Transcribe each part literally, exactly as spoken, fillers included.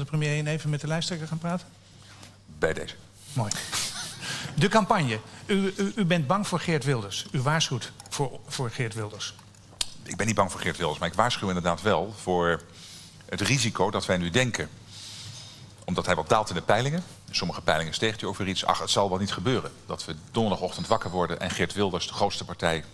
de premier even met de lijsttrekker gaan praten? Bij deze. Mooi. De campagne. U, u, u bent bang voor Geert Wilders. U waarschuwt voor, voor Geert Wilders. Ik ben niet bang voor Geert Wilders, maar ik waarschuw inderdaad wel voor het risico dat wij nu denken, omdat hij wat daalt in de peilingen, sommige peilingen steegt hij over iets, ach, het zal wel niet gebeuren. Dat we donderdagochtend wakker worden en Geert Wilders de grootste partij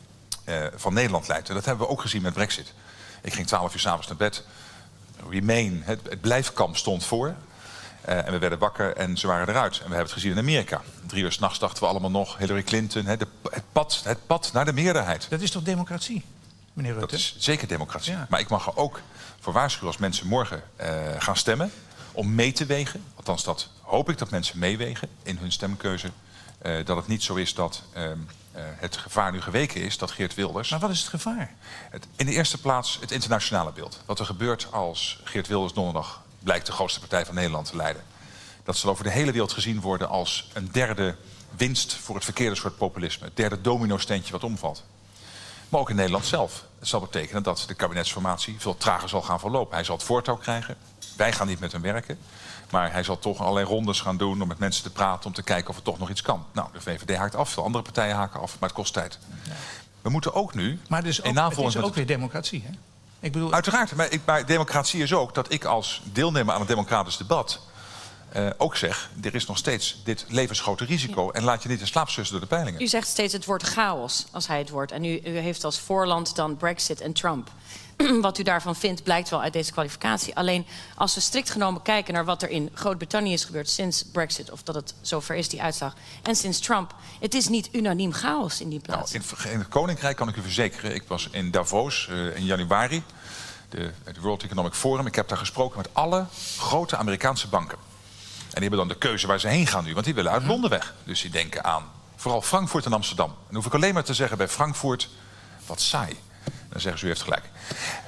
uh, van Nederland leidt. En dat hebben we ook gezien met Brexit. Ik ging twaalf uur 's avonds naar bed. Remain, het, het blijfkamp stond voor. Uh, en we werden wakker en ze waren eruit. En we hebben het gezien in Amerika. Drie uur 's nachts dachten we allemaal nog, Hillary Clinton, he, de, het, pad, het pad naar de meerderheid. Dat is toch democratie, meneer Rutte? Dat is zeker democratie. Ja. Maar ik mag er ook voor waarschuwen als mensen morgen uh, gaan stemmen, om mee te wegen. Althans, dat hoop ik dat mensen meewegen in hun stemkeuze. Uh, dat het niet zo is dat uh, uh, het gevaar nu geweken is dat Geert Wilders... Maar wat is het gevaar? Het, in de eerste plaats het internationale beeld. Wat er gebeurt als Geert Wilders donderdag blijkt de grootste partij van Nederland te leiden. Dat zal over de hele wereld gezien worden als een derde winst voor het verkeerde soort populisme. Het derde domino-steentje wat omvalt. Maar ook in Nederland zelf. Het zal betekenen dat de kabinetsformatie veel trager zal gaan verlopen. Hij zal het voortouw krijgen. Wij gaan niet met hem werken. Maar hij zal toch allerlei rondes gaan doen om met mensen te praten, om te kijken of er toch nog iets kan. Nou, de V V D haakt af, veel andere partijen haken af, maar het kost tijd. Ja. We moeten ook nu... Maar dus ook, het is ook weer democratie, hè? Ik bedoel... Uiteraard, maar, ik, maar democratie is ook dat ik als deelnemer aan een democratisch debat Uh, ook zeg, er is nog steeds dit levensgrote risico. Ja. En laat je niet in slaap sussen door de peilingen. U zegt steeds het woord chaos als hij het woord. En u, u heeft als voorland dan Brexit en Trump. Wat u daarvan vindt blijkt wel uit deze kwalificatie. Alleen als we strikt genomen kijken naar wat er in Groot-Brittannië is gebeurd sinds Brexit, of dat het zover is, die uitslag, en sinds Trump, het is niet unaniem chaos in die plaats. Nou, in, in het Koninkrijk kan ik u verzekeren, ik was in Davos uh, in januari, de, het World Economic Forum. Ik heb daar gesproken met alle grote Amerikaanse banken. En die hebben dan de keuze waar ze heen gaan nu, want die willen uit Londen weg. Dus die denken aan vooral Frankfurt en Amsterdam. En dan hoef ik alleen maar te zeggen bij Frankfurt, wat saai. Dan zeggen ze, u heeft gelijk. Uh,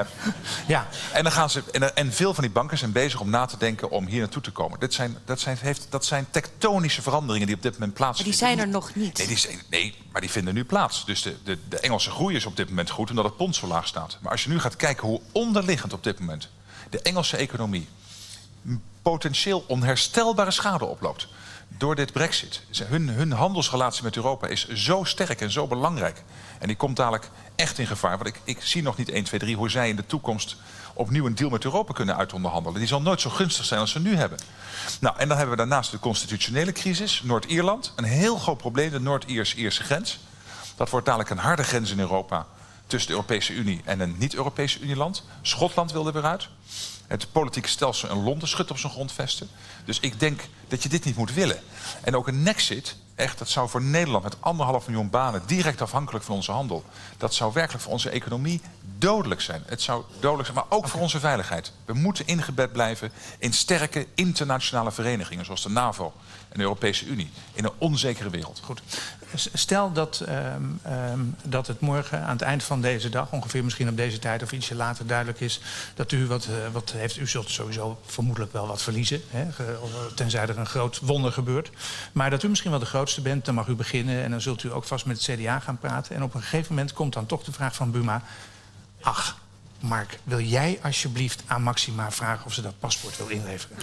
ja. En, dan gaan ze, en, en veel van die banken zijn bezig om na te denken om hier naartoe te komen. Dit zijn, dat, zijn, heeft, dat zijn tektonische veranderingen die op dit moment plaatsvinden. Maar die zijn er nog niet. Nee, die zijn, nee maar die vinden nu plaats. Dus de, de, de Engelse groei is op dit moment goed, omdat het pond zo laag staat. Maar als je nu gaat kijken hoe onderliggend op dit moment de Engelse economie potentieel onherstelbare schade oploopt door dit Brexit. Hun, hun handelsrelatie met Europa is zo sterk en zo belangrijk. En die komt dadelijk echt in gevaar. Want ik, ik zie nog niet één, twee, drie hoe zij in de toekomst opnieuw een deal met Europa kunnen uitonderhandelen. Die zal nooit zo gunstig zijn als ze nu hebben. Nou, en dan hebben we daarnaast de constitutionele crisis. Noord-Ierland, een heel groot probleem, de Noord-Ierse grens. Dat wordt dadelijk een harde grens in Europa tussen de Europese Unie en een niet-Europese Unieland. Schotland wil er weer uit. Het politieke stelsel in Londen schudt op zijn grondvesten. Dus ik denk dat je dit niet moet willen. En ook een Nexit, echt, dat zou voor Nederland met anderhalf miljoen banen, direct afhankelijk van onze handel, dat zou werkelijk voor onze economie dodelijk zijn. Het zou dodelijk zijn, maar ook okay. voor onze veiligheid. We moeten ingebed blijven in sterke internationale verenigingen, zoals de NAVO en de Europese Unie, in een onzekere wereld. Goed. Stel dat, um, um, dat het morgen aan het eind van deze dag, ongeveer misschien op deze tijd of ietsje later, duidelijk is dat u wat, uh, wat heeft. U zult sowieso vermoedelijk wel wat verliezen, hè, tenzij er een groot wonder gebeurt. Maar dat u misschien wel de grootste bent, dan mag u beginnen en dan zult u ook vast met het C D A gaan praten. En op een gegeven moment komt dan toch de vraag van Buma: ach, Mark, wil jij alsjeblieft aan Maxima vragen of ze dat paspoort wil inleveren?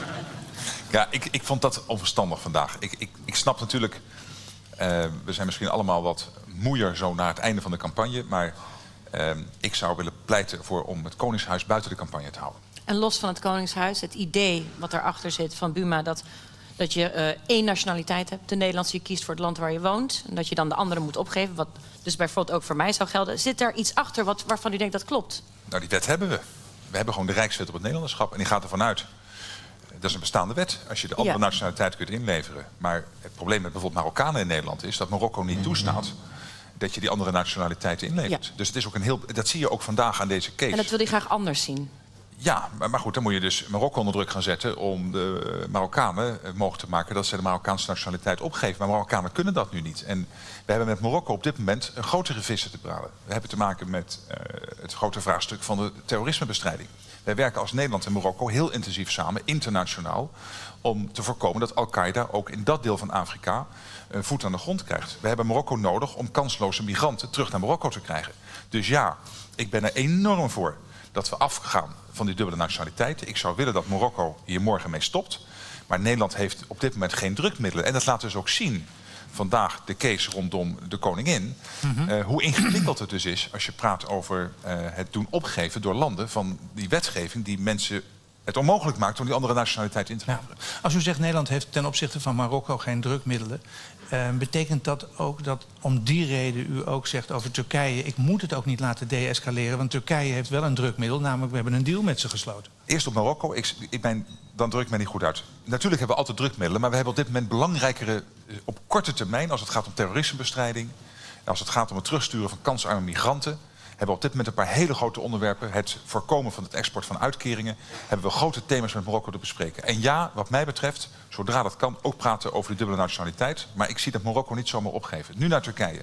Ja, ik, ik vond dat onverstandig vandaag. Ik, ik, ik snap natuurlijk, uh, we zijn misschien allemaal wat moeier zo naar het einde van de campagne, maar uh, ik zou willen pleiten voor om het Koningshuis buiten de campagne te houden. En los van het Koningshuis, het idee wat erachter zit van Buma, dat, dat je uh, één nationaliteit hebt, de Nederlandse, je kiest voor het land waar je woont, en dat je dan de andere moet opgeven, wat dus bijvoorbeeld ook voor mij zou gelden. Zit daar iets achter wat, waarvan u denkt dat klopt? Nou, die wet hebben we. We hebben gewoon de Rijkswet op het Nederlanderschap en die gaat ervan uit. Dat is een bestaande wet, als je de andere ja. nationaliteit kunt inleveren. Maar het probleem met bijvoorbeeld Marokkanen in Nederland is dat Marokko niet toestaat dat je die andere nationaliteiten inlevert. Ja. Dus het is ook een heel, dat zie je ook vandaag aan deze case. En dat wil hij graag anders zien. Ja, maar, maar goed, dan moet je dus Marokko onder druk gaan zetten om de Marokkanen mogelijk te maken dat ze de Marokkaanse nationaliteit opgeven. Maar Marokkanen kunnen dat nu niet. En we hebben met Marokko op dit moment een grotere vissen te braden. We hebben te maken met uh, het grote vraagstuk van de terrorismebestrijding. Wij werken als Nederland en Marokko heel intensief samen, internationaal, om te voorkomen dat Al-Qaeda ook in dat deel van Afrika een voet aan de grond krijgt. We hebben Marokko nodig om kansloze migranten terug naar Marokko te krijgen. Dus ja, ik ben er enorm voor dat we afgaan van die dubbele nationaliteit. Ik zou willen dat Marokko hier morgen mee stopt. Maar Nederland heeft op dit moment geen drukmiddelen. En dat laten we dus ook zien. Vandaag de case rondom de koningin. Mm-hmm. uh, hoe ingewikkeld het dus is als je praat over uh, het doen opgeven door landen van die wetgeving die mensen het onmogelijk maakt om die andere nationaliteit in te leveren. Ja. Als u zegt Nederland heeft ten opzichte van Marokko geen drukmiddelen, Uh, betekent dat ook dat om die reden u ook zegt over Turkije, ik moet het ook niet laten de-escaleren, want Turkije heeft wel een drukmiddel, namelijk we hebben een deal met ze gesloten. Eerst op Marokko, ik, ik ben, dan druk ik me niet goed uit. Natuurlijk hebben we altijd drukmiddelen, maar we hebben op dit moment belangrijkere, op korte termijn, als het gaat om terrorismebestrijding, als het gaat om het terugsturen van kansarme migranten, hebben we op dit moment een paar hele grote onderwerpen. Het voorkomen van het export van uitkeringen. Hebben we grote thema's met Marokko te bespreken. En ja, wat mij betreft, zodra dat kan, ook praten over de dubbele nationaliteit. Maar ik zie dat Marokko niet zomaar opgeven. Nu naar Turkije.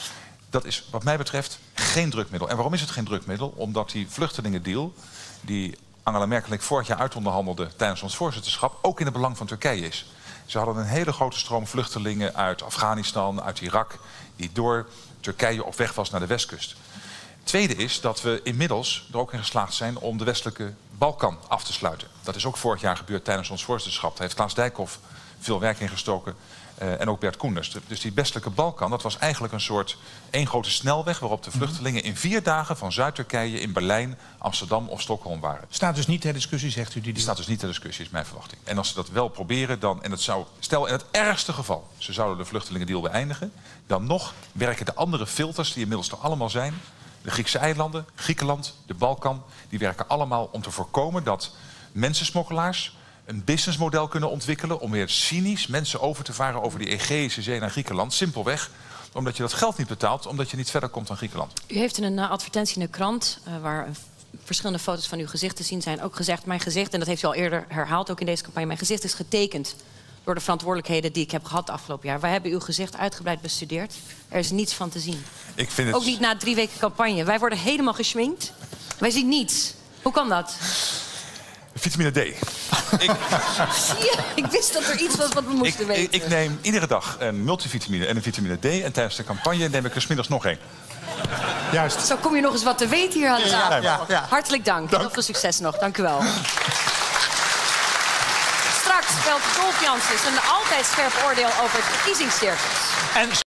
Dat is wat mij betreft geen drukmiddel. En waarom is het geen drukmiddel? Omdat die vluchtelingendeal, die Angela Merkel en ik vorig jaar uitonderhandelde tijdens ons voorzitterschap, ook in het belang van Turkije is. Ze hadden een hele grote stroom vluchtelingen uit Afghanistan, uit Irak, die door Turkije op weg was naar de westkust. Tweede is dat we inmiddels er ook in geslaagd zijn om de westelijke Balkan af te sluiten. Dat is ook vorig jaar gebeurd tijdens ons voorzitterschap. Daar heeft Klaas Dijkhoff veel werk in gestoken. Uh, en ook Bert Koenders. Dus die westelijke Balkan, dat was eigenlijk een soort één grote snelweg waarop de vluchtelingen in vier dagen van Zuid-Turkije in Berlijn, Amsterdam of Stockholm waren. Staat dus niet ter discussie, zegt u? Die, die staat dus niet ter discussie, is mijn verwachting. En als ze dat wel proberen, dan, en het zou, stel in het ergste geval, ze zouden de vluchtelingendeal beëindigen, dan nog werken de andere filters die inmiddels er allemaal zijn. De Griekse eilanden, Griekenland, de Balkan, die werken allemaal om te voorkomen dat mensensmokkelaars een businessmodel kunnen ontwikkelen om weer cynisch mensen over te varen over die Egeïsche Zee naar Griekenland. Simpelweg omdat je dat geld niet betaalt, omdat je niet verder komt dan Griekenland. U heeft in een uh, advertentie in de krant, uh, waar uh, verschillende foto's van uw gezicht te zien zijn, ook gezegd, mijn gezicht, en dat heeft u al eerder herhaald, ook in deze campagne, mijn gezicht is getekend door de verantwoordelijkheden die ik heb gehad het afgelopen jaar. Wij hebben uw gezicht uitgebreid bestudeerd. Er is niets van te zien. Ik vind het... Ook niet na drie weken campagne. Wij worden helemaal geschminkt. Wij zien niets. Hoe kan dat? Vitamine D. ik... Zie je? Ik wist dat er iets was wat we moesten ik, weten. Ik, ik neem iedere dag een multivitamine en een vitamine D. En tijdens de campagne neem ik er 's middags nog één. Juist. Zo kom je nog eens wat te weten hier aan de tafel. Ja, ja, ja. Hartelijk dank. dank. Heel veel succes nog. Dank u wel. Straks speelt Dolf Janssens een altijd scherp oordeel over het verkiezingscircus. En